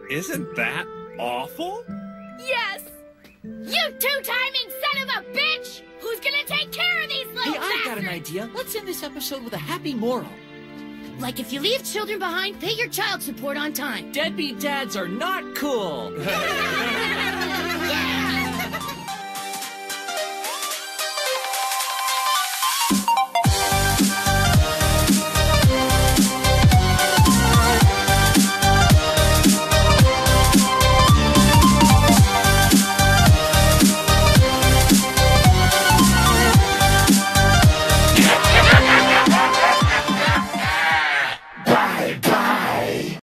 Isn't that awful? Yes! You two-timing son of a bitch! Who's gonna take care of these little Hey, I've got an bastards? idea. Let's end this episode with a happy moral. Like if you leave children behind, pay your child support on time. Deadbeat dads are not cool.